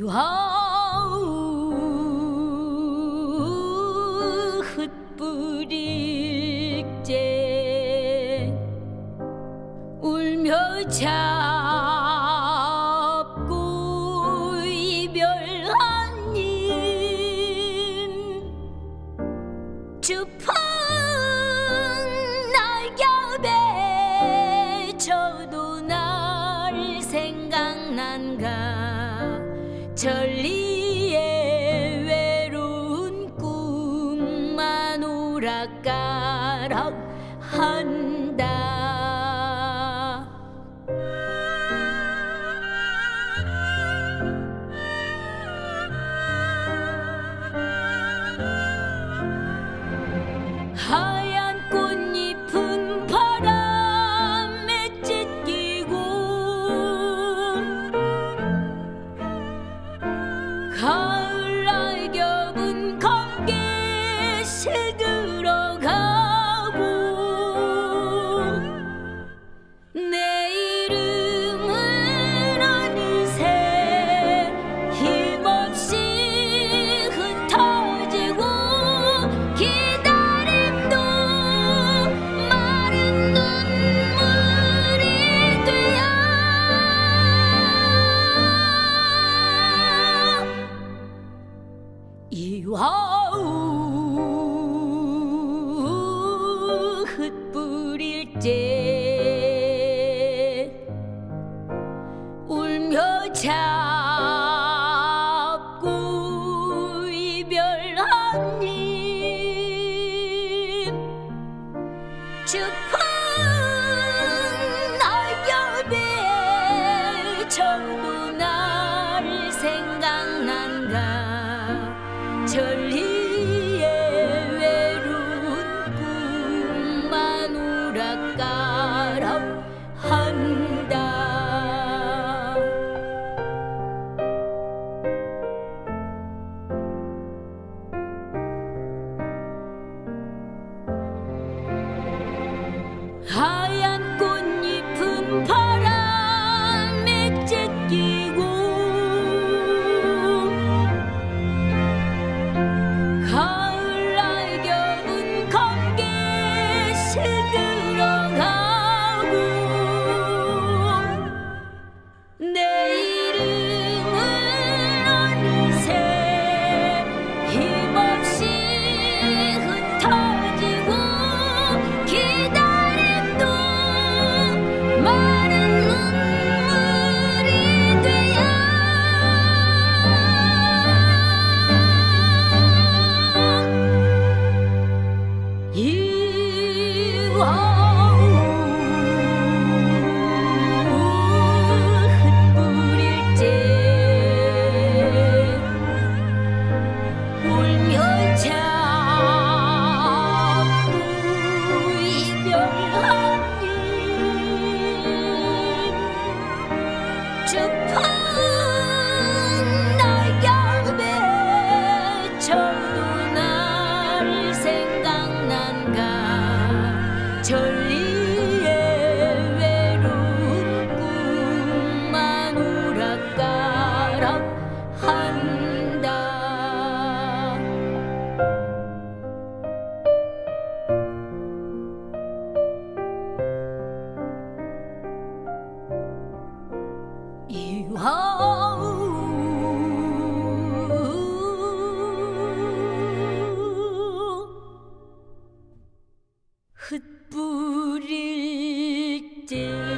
이와우 흩뿌릴 때 울며 잡고 이별한 님 주픈 날겹에 저도 날 생각난가 천리의 외로운 꿈만 오락가락 한다. 하얀 꽃잎은 바람에 찢기고 가을 낙엽은 검게 시들어가고 내 이름은 어느새 힘없이 흩어지고 기다림도 마른 눈물이 되어 이와우 흩뿌릴 때 울며 잡고 이별한 님 주픈 날겹에 저도 날 생각난가 천리의 외로운 꿈만 오락가락 한다. 하얀 꽃잎은 바람에 찢기고 가을 낙엽은 검게 시들어가고 내 이름은 어느새 힘없이 흩어지고 기다림도 마른 눈물이 되어 흩뿌릴 때 울며 잡고 이별한 님 주픈 날겹에 저도 날 생각난가 천리의 외로운 꿈만 오락가락 한다. 이와우 흩뿌릴 때